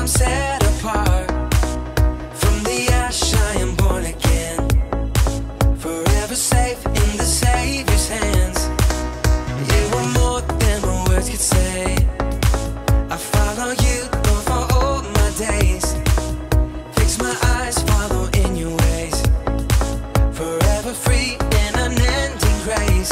set apart. From the ash I am born again, forever safe in the Savior's hands. You are more than my words could say. I follow you for all my days. Fix my eyes, follow in your ways. Forever free in unending grace.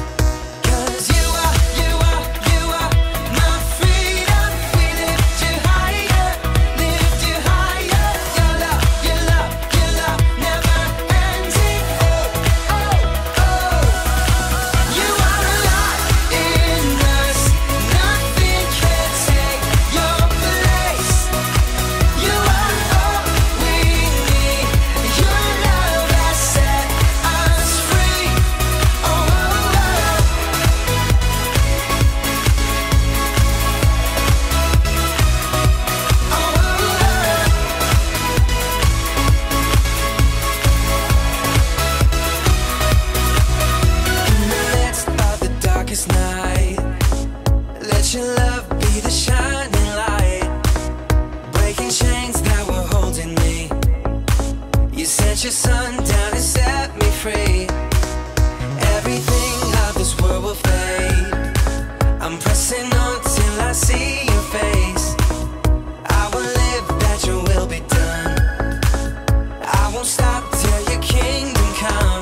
Let your love be the shining light, breaking chains that were holding me. You sent your son down and set me free. Everything of this world will fade. I'm pressing on till I see your face. I will live that your will be done. I won't stop till your kingdom come.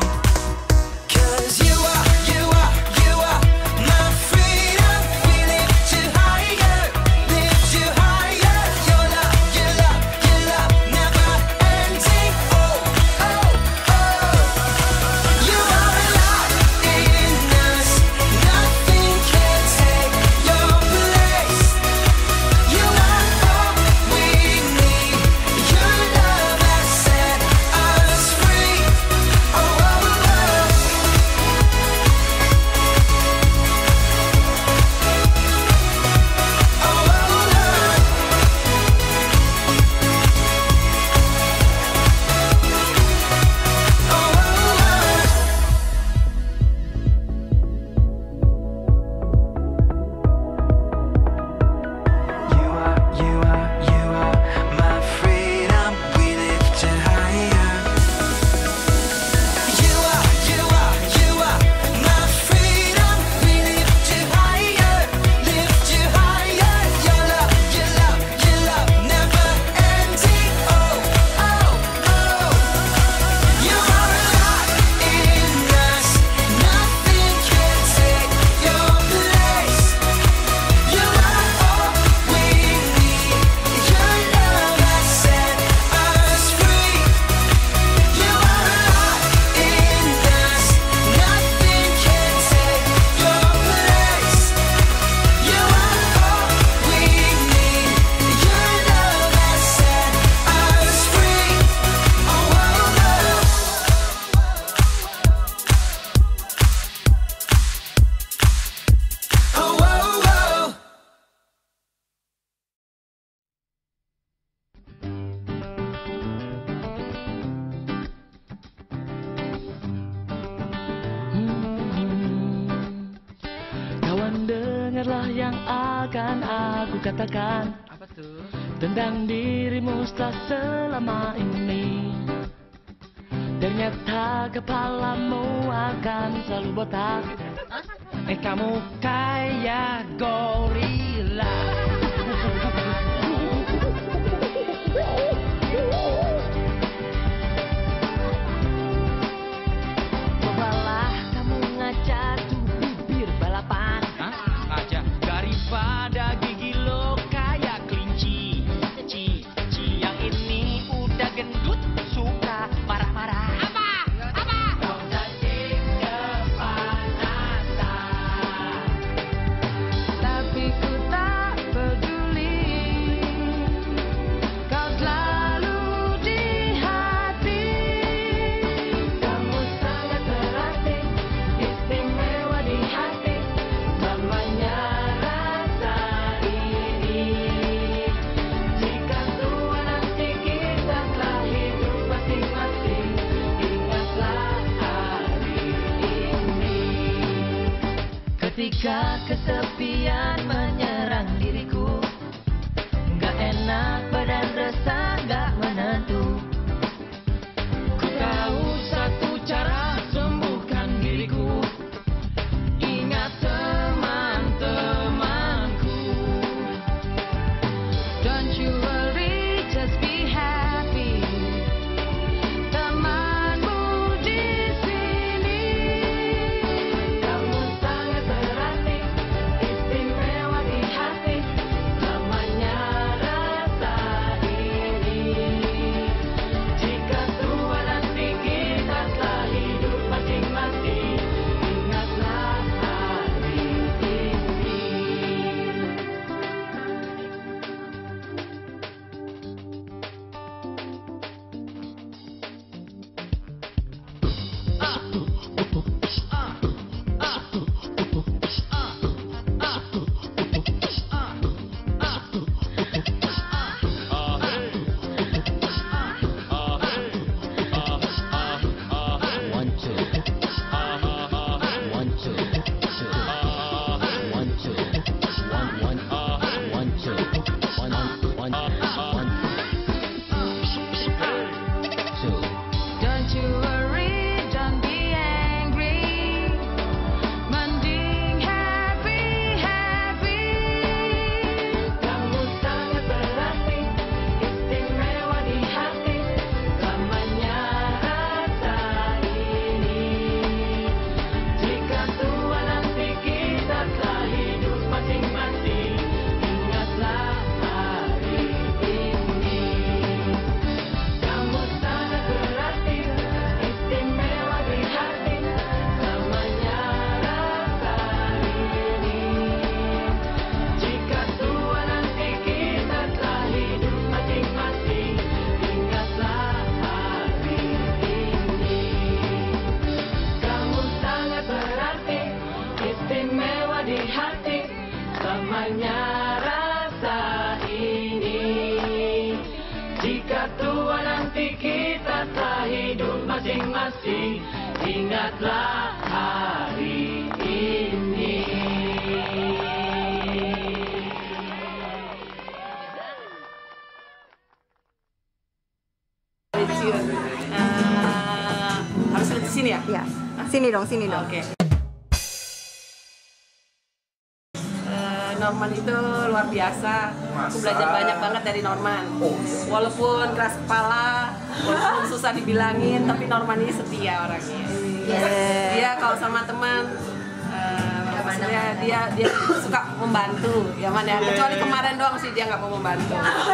Dengarlah yang akan aku katakan. Apa tuh? Tentang dirimu setelah selama ini. Ternyata kepalamu akan selalu botak. Kamu kayak gorila. Cobalah kamu ngaca tuh bibir balapan. Daripada gigi lo kayak kelinci. Yang ini udah gendut, suka marah-marah. Apa? Kau cacing kepanasan, tapi ku tak peduli. Kau selalu di hati. Kamu sangat berarti, istimewa di hati. Namanya ketika kesepian menyerang diriku, gak enak Don't you worry, don't be angry. Mending happy, happy. Kamu sangat berarti, istimewa di hati. Lamanya rasa ini. Jika tua nanti kita telah hidup masing-masing, ingatlah hari ini. Kamu sangat berarti, istimewa di hati. Lamanya rasa ini. Jika tua nanti kita telah hidup masing-masing, ingatlah hari ini. Kamu sangat berarti, istimewa di hati. Lamanya rasa ini. Jika tua nanti kita telah hidup masing-masing, ingatlah hari ini. Harus lihat di sini ya? Ya, sini dong, sini dong. Oke. Norman itu luar biasa. Aku belajar banyak banget dari Norman. Walaupun keras kepala, walaupun susah dibilangin, tapi Norman ini setia orangnya. Dia kalau sama teman, maksudnya dia suka membantu, ya man ya. Kecuali kemarin doang sih dia nggak mau membantu.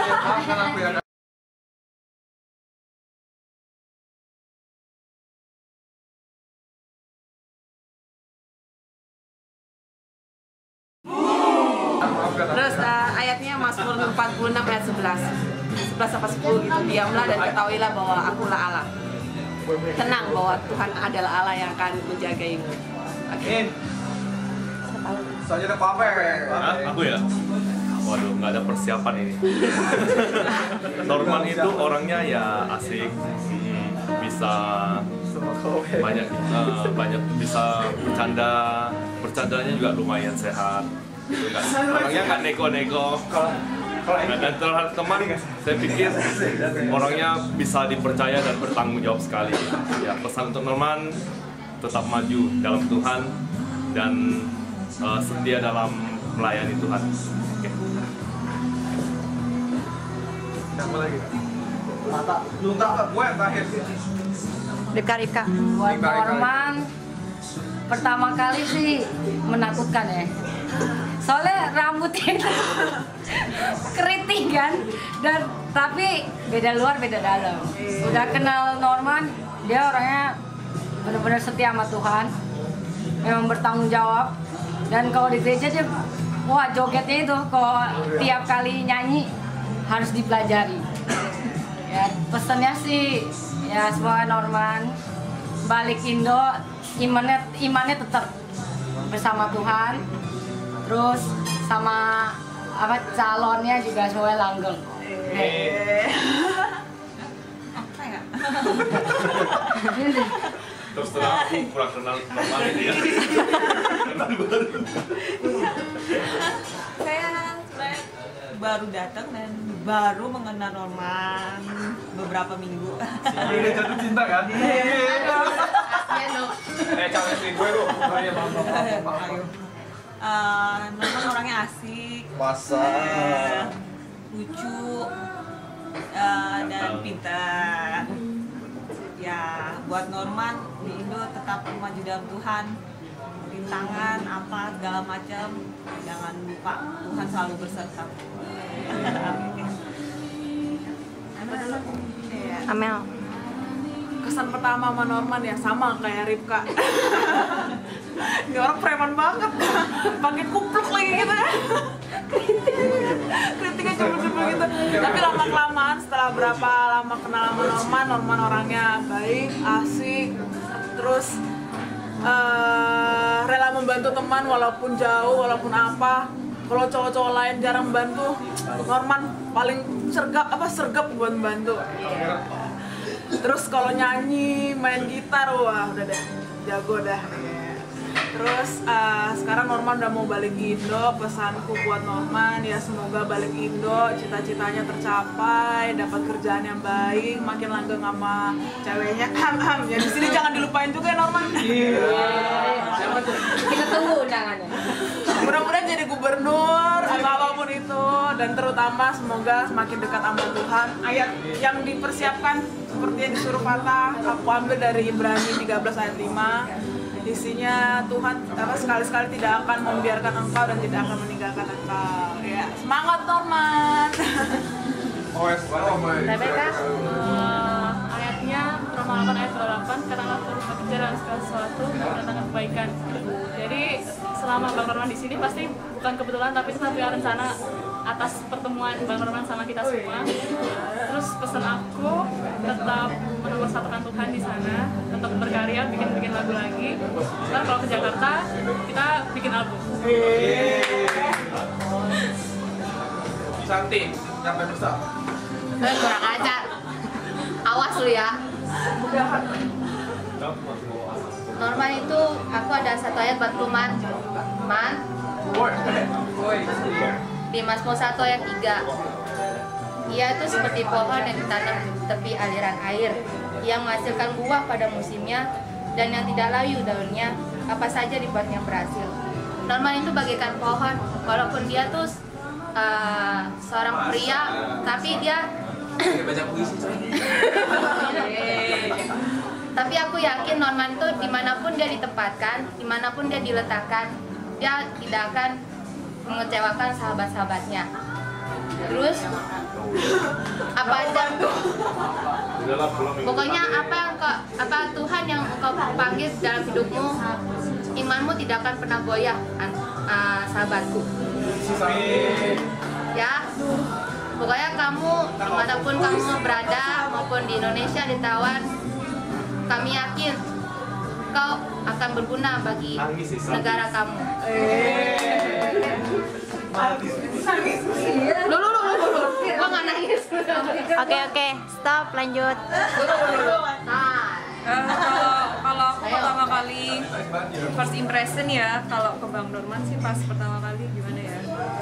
Terus ayatnya Mazmur 46 ayat 11 apa 10 gitu. Diamlah dan ketahuilah bahwa akulah Allah. Tenang bahwa Tuhan adalah Allah yang akan menjagaimu. Oke. Soalnya ada apa ya? Aku ya? Waduh, nggak ada persiapan ini. Norman itu orangnya ya asik, bisa banyak bisa bercandanya juga lumayan sehat. Gitu kan. Orangnya nggak neko-neko. Dan terhadap teman, saya pikir orangnya bisa dipercaya dan bertanggung jawab sekali. Ya, pesan untuk Norman, tetap maju dalam Tuhan dan setia dalam melayani Tuhan. Oke. Siapa lagi? Belum tahu, gue yang terakhir. Ripka. Buat Norman, pertama kali sih menakutkan ya. Soalnya rambutnya itu keriting kan, dan tapi beda luar beda dalam. Udah kenal Norman, dia orangnya benar-benar setia sama Tuhan, memang bertanggung jawab. Dan kalau di gereja dia, wah jogetnya itu kalau tiap kali nyanyi harus dipelajari. Ya pesannya sih, ya semoga Norman balik Indo, imannya tetap bersama Tuhan. Terus sama apa calonnya juga semuanya langgeng. Apa ya? Terus terang aku kurang kenal Norman ini ya. Saya sebenarnya baru datang dan baru mengenal Norman beberapa minggu. Ini jatuh cinta kan? Calon istri gue lu. Ayo. Norman orangnya asik, lucu, dan pintar. Ya, buat Norman di Indo tetap maju dalam Tuhan. Rintangan apa segala macam, jangan lupa Tuhan selalu berserta. Amel. Kesan pertama sama Norman ya sama kayak Ripka. Ini orang preman banget, pakai kupluk lagi gitu ya. Kritiknya cuma gitu. Tapi lama-kelamaan setelah berapa lama kenal sama Norman orangnya baik, asik, terus rela membantu teman walaupun jauh, walaupun apa. Kalau cowok-cowok lain jarang bantu, Norman paling sergap buat bantu. Terus kalau nyanyi, main gitar, wah udah deh, jago dah. Terus sekarang Norman udah mau balik Indo. Pesanku buat Norman ya semoga balik Indo, cita-citanya tercapai, dapat kerjaan yang baik, makin langgeng sama ceweknya. Ya di sini jangan dilupain juga ya Norman. Kita tunggu undangannya. Mudah-mudahan jadi gubernur atau apapun itu, dan terutama semoga semakin dekat sama Tuhan. Ayat yang dipersiapkan seperti yang disuruh Fatah, aku ambil dari Ibrani 13 ayat 5. Isinya Tuhan sekali-sekali tidak akan membiarkan engkau dan tidak akan meninggalkan engkau. Ya, semangat Norman. Rebecca, ayatnya Roma 8 ayat 28, karena terus bekerja dalam segala sesuatu mendatangkan kebaikan. Jadi selama Bang Norman di sini pasti bukan kebetulan, tapi itu satu rencana atas pertemuan Bang Norman sama kita semua. Terus pesan aku tetap menomor-satukan Tuhan di sana, tetap berkarya, bikin lagu lagi. Ntar kalau ke Jakarta kita bikin album. Cantik, sampai besar. Kurang ajar. Awas lu ya. Norman itu aku ada satu ayat buat lu Man. Di Mazmur 1 ayat 3. Ia itu seperti pohon yang ditanam di tepi aliran air, yang menghasilkan buah pada musimnya dan yang tidak layu daunnya, apa saja dibuatnya berhasil. Norman itu bagaikan pohon, walaupun dia tuh seorang pria, tapi dia tapi aku yakin Norman itu dimanapun dia ditempatkan, dimanapun dia diletakkan, dia tidak akan mengecewakan sahabat-sahabatnya. Terus apa aja, pokoknya apa Tuhan yang engkau panggil dalam hidupmu, imanmu tidak akan pernah goyah, sahabatku. Ya, pokoknya kamu dimanapun kamu berada, maupun di Indonesia, di Taiwan, kami yakin kau akan berguna bagi negara kamu. Gua nggak nangis. Oke, stop, lanjut. Kalau aku pertama kali first impression ya, kalau ke Bang Norman sih pas pertama kali gimana ya?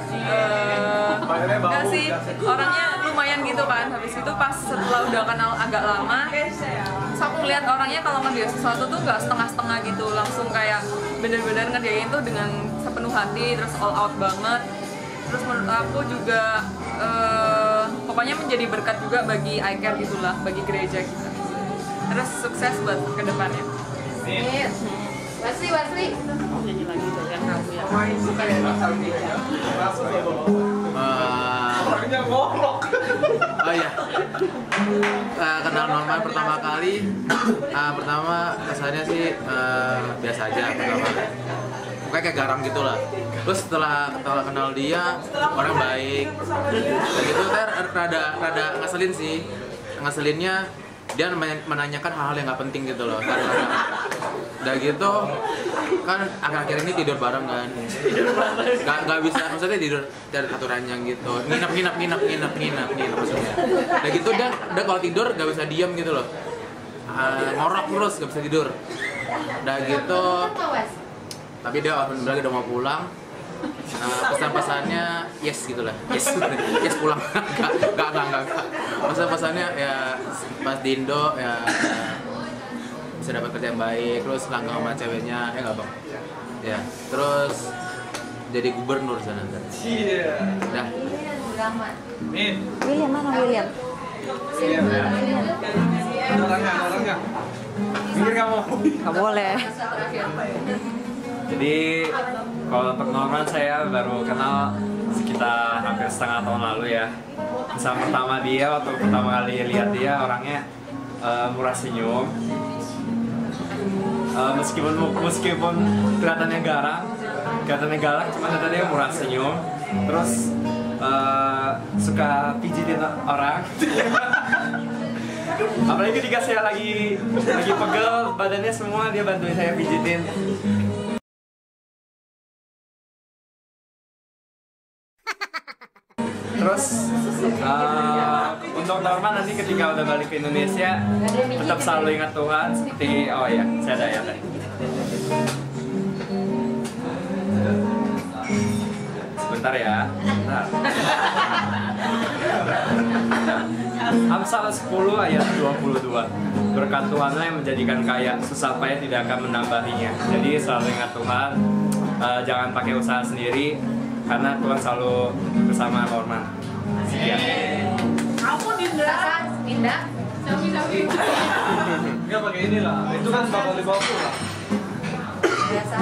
Enggak sih, orangnya lumayan gitu kan. Habis itu pas setelah udah kenal agak lama, terus aku ngeliat orangnya kalau ngerjain sesuatu tuh nggak setengah-setengah gitu, langsung kayak bener-bener ngerjain tuh dengan sepenuh hati, terus all out banget. Terus menurut aku juga pokoknya menjadi berkat juga bagi iCare gitulah, bagi gereja kita. Terus sukses buat kedepannya. Wasli. Nyanyi lagi dengan kamu ya. Oh iya, kenal Norman pertama kali, pertama kesannya sih biasa aja pertama. Pokoknya kayak garam gitu lah. Terus setelah kenal dia, orang baik. Dan itu rada ngeselin sih. Ngeselinnya dia menanyakan hal-hal yang nggak penting gitu loh. Udah gitu kan akhir-akhir ini tidur bareng kan, nggak bisa, maksudnya tidur dari satu ranjang gitu, nginep maksudnya. Udah gitu udah kalau tidur nggak bisa diam gitu loh, ngorok terus nggak bisa tidur. Udah gitu, tapi dia alhamdulillah udah mau pulang. Pesan-pesannya yes gitulah, yes pulang. Enggak. Pesan-pesannya ya pas di Indo ya bisa dapat kerja yang baik, terus langgeng sama ceweknya, enggak bang? Ya, terus jadi gubernur sana. Iya. Dah. William mana William? Orangnya. Pikir kamu. Nggak boleh. Jadi kalau untuk Norman saya baru kenal sekitar hampir setengah tahun lalu ya. Misal pertama kali lihat dia orangnya murah senyum. Meskipun kelihatannya galak, cuma ternyata dia murah senyum. Terus suka pijitin orang. Apalagi ketika saya lagi pegel badannya semua, dia bantuin saya pijitin. Terus untuk Norman nanti ketika udah balik ke Indonesia tetap selalu ingat Tuhan seperti saya ada ya tadi. Sebentar ya. Bentar. Amsal 10 ayat 22. Berkat Tuhanlah yang menjadikan kaya, susah payah tidak akan menambahinya. Jadi selalu ingat Tuhan, jangan pakai usaha sendiri, karena Tuhan selalu bersama Norman. Sekian. Ampun Dinda. Dinda. Enggak pakai inilah. Itu kan bakal dibawa pulang. Biasa.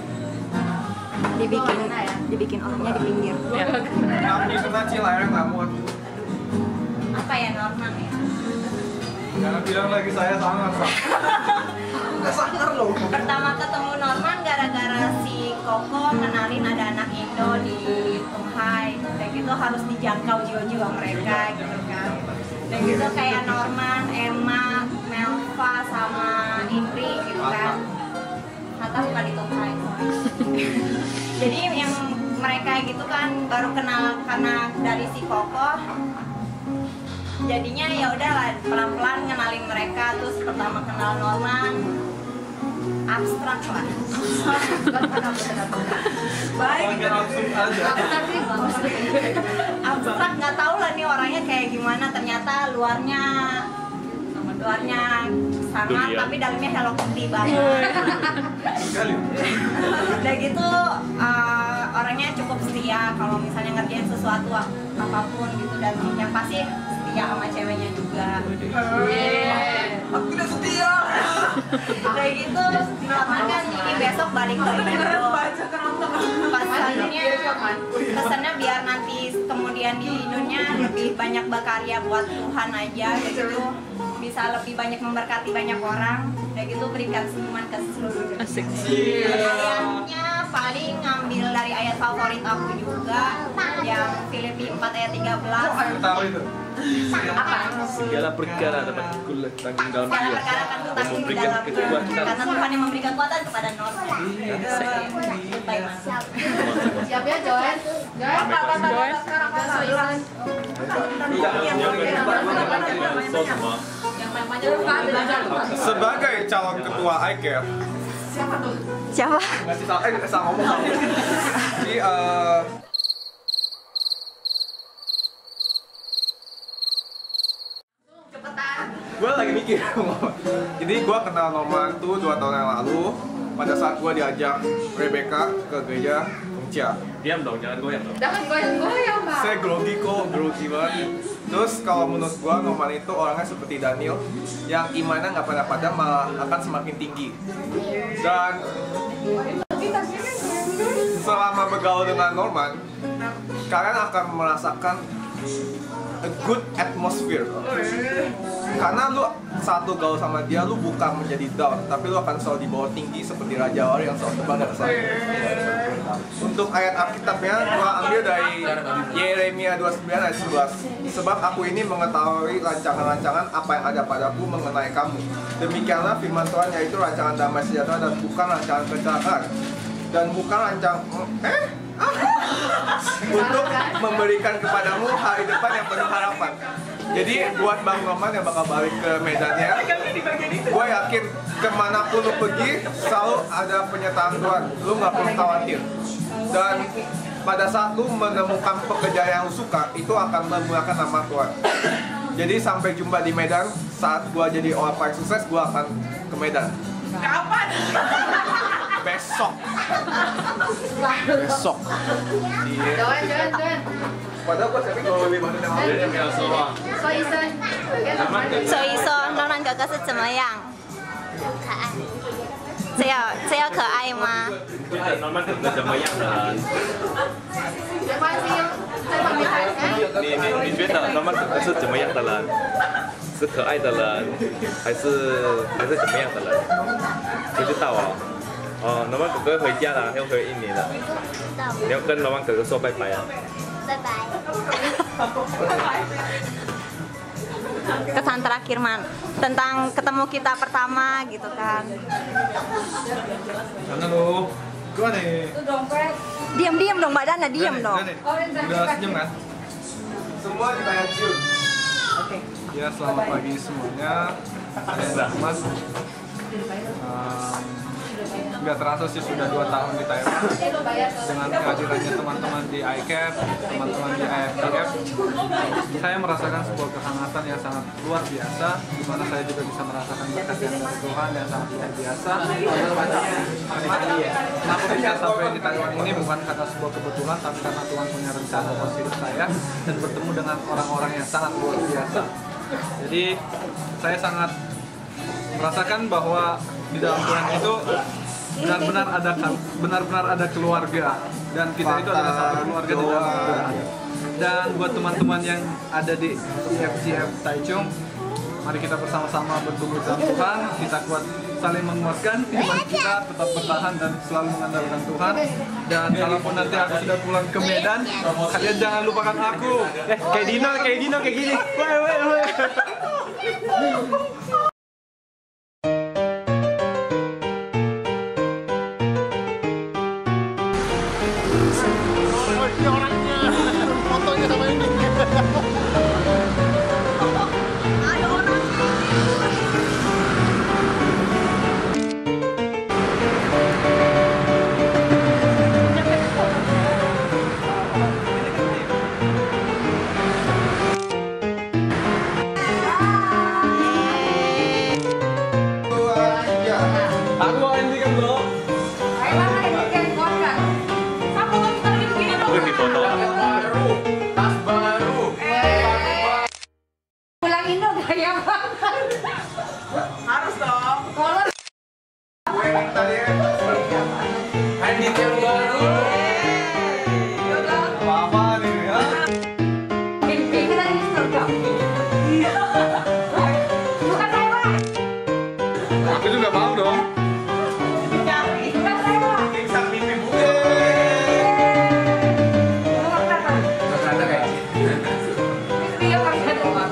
Dibikin orangnya di pinggir. Kami kena cilayang namun. Apa ya Norman ya? Jangan bilang lagi saya sangar, Pak. Nggak sangar loh. Pertama ketemu Norman gara-gara si Koko ngenalin ada anak Indo di Tunghai. Dan gitu harus dijangkau jiwa-jiwa mereka gitu kan. Dan gitu kayak Norman, Emma, Melva sama Indri gitu kan. Hatta bukan di Tunghai. Jadi yang mereka gitu kan baru kenal karena dari si Koko. Jadinya ya udahlah pelan-pelan ngenalin mereka, terus pertama kenal Norman abstrak lah. Baik gitu. Abstrak nggak tahu lah nih orangnya kayak gimana, ternyata luarnya sangat tapi dalamnya Hello Kitty banget. Udah gitu orangnya cukup setia kalau misalnya ngerjain sesuatu apapun gitu, dan yang pasti setia sama ceweknya juga. Aku tidak setia. Udah gitu Norman kan ini besok balik ke Indo. Pas selanjutnya pesannya biar nanti kemudian di Indonya lebih banyak berkarya buat Tuhan aja gitu, bisa lebih banyak memberkati banyak orang. Udah gitu berikan senyuman ke seluruh dunia. Asik. Ayatnya paling ngambil dari ayat favorit aku juga, yang Filipi 4 ayat 13. Tahu itu. Apa? Segala perkara dapat kutanggung dalam Segala Dia perkara akan yang kutanggung memberikan dalam kekuatan. karena Tuhan yang memberikan kekuatan kepada Norman. Baik, Mas. Siap ya Joen. Joen. Sebagai calon ketua iCare. Siapa? Ngasih salah, salah ngomong. Jadi gue lagi mikir. Jadi gue kenal Norman tuh 2 tahun yang lalu pada saat gue diajak Rebecca ke gereja Ungcia. Diam dong, jangan goyang dong. Jangan goyang-goyang, Pak. Saya grogi kok, grogi banget. Terus kalau menurut gue Norman itu orangnya seperti Daniel yang imannya nggak pada malah akan semakin tinggi. Dan selama bergaul dengan Norman, kalian akan merasakan a good atmosphere. Karena lu satu gaul sama dia, lu bukan menjadi down, tapi lu akan selalu dibawa tinggi seperti Raja Wali yang selalu terbang ke atas. Untuk ayat Alkitabnya, gua ambil dari Yeremia 29 ayat 11. Sebab aku ini mengetahui rancangan-rancangan apa yang ada padaku mengenai kamu. Demikianlah firman Tuhan, yaitu rancangan damai sejahtera dan bukan rancangan kecelakaan. Dan bukan untuk memberikan kepadamu hari depan yang penuh harapan. Jadi buat Bang Norman yang bakal balik ke Medannya, gue yakin kemanapun lu pergi selalu ada penyertaan Tuhan. Lu nggak perlu khawatir. Dan pada saat lu menemukan pekerjaan yang lu suka, itu akan memuliakan nama Tuhan. Jadi sampai jumpa di Medan. Saat gue jadi orang paling sukses, gue akan ke Medan. Kapan? Besok. Joen. Padahal gue tapi kalau lebih banyak yang Dia yang semua. 所以说暖暖哥哥是怎么样？可爱。这要可爱吗？ Norman kerja sama yang dan 你觉得 Norman 是怎么样的人？是可爱的人，还是怎么样的人？不知道哦。哦，Norman 哥哥回家了，要回印尼了。你要跟 Norman 哥哥说拜拜啊！ Bye bye. Kesan terakhir man tentang ketemu kita pertama gitu kan. Mana lu? Gua nih. Diam dong badannya, diam dong. Udah senyum kan? Semua ditanya cium. Oke. Ya selamat pagi semuanya. Saya Mas. nggak terasa sih sudah 2 tahun di Taiwan. Dengan kehadirannya teman-teman di ICAP, teman-teman di IFTF, saya merasakan sebuah kehangatan yang sangat luar biasa, di mana saya juga bisa merasakan berkat yang dari Tuhan yang sangat luar biasa. Kenapa bisa sampai di Taiwan ini bukan karena sebuah kebetulan, tapi karena Tuhan punya rencana buat hidup saya dan bertemu dengan orang-orang yang sangat luar biasa. Jadi saya sangat merasakan bahwa di dalam Tuhan itu benar-benar ada keluarga, dan kita itu adalah satu keluarga di dalam Tuhan. Dan buat teman-teman yang ada di FGF Taichung, mari kita bersama-sama bertumbuh dalam Tuhan, kita kuat saling menguatkan, iman kita tetap bertahan dan selalu mengandalkan Tuhan. Dan kalaupun nanti aku sudah pulang ke Medan, kalian jangan lupakan aku. Kayak Dino kayak gini. Woi. Ini orangnya, fotonya sama ini. Harus dong. Kalau Handit yang baru. Apa nih ya? kita ini sergap. Bukan saya. Aku juga mau dong. Bukan saya. Pingsan mimpi buku. Ada kayak. Dia pakai doang.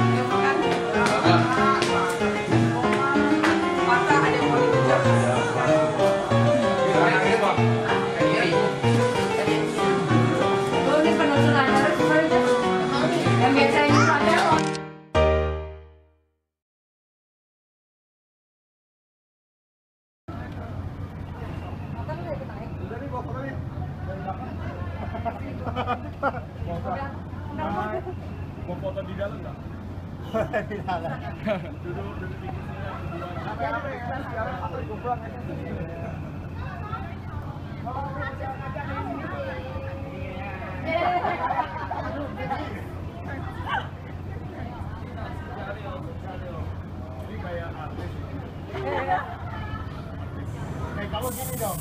Mau foto di dalam nggak? Di dalam. Duduk di ini kayak artis. Kayak kamu gini dong.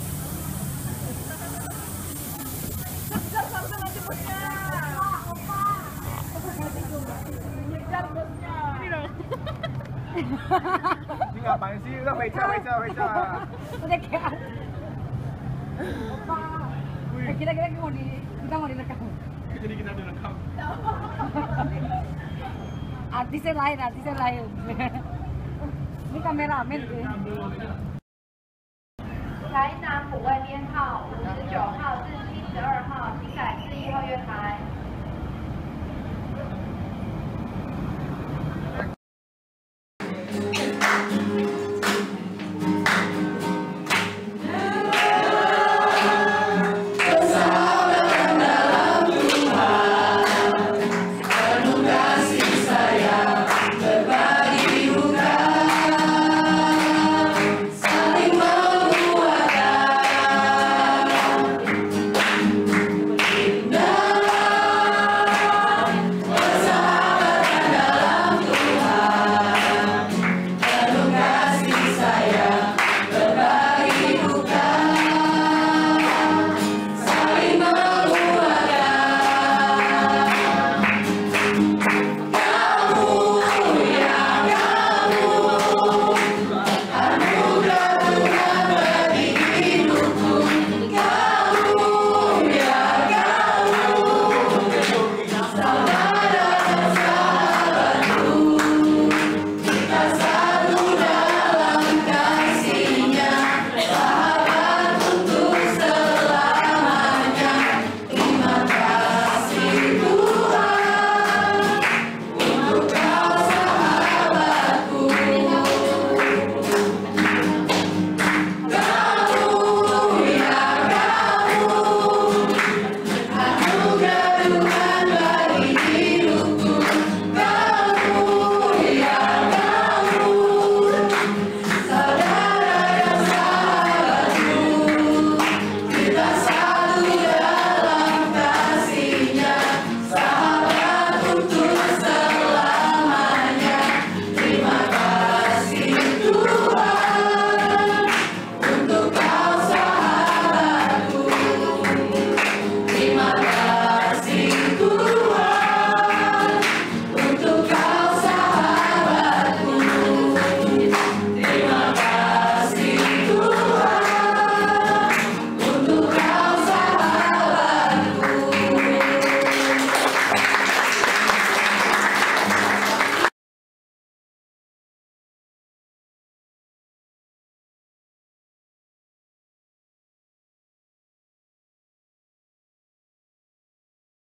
Ini ngapain sih? Udah beca. Udah kayak. Opa. Kita mau direkam. Jadi kita direkam. Artisnya lain. Ini kameramen sih. 台南浦外编号59号至72号，请改至1号月台。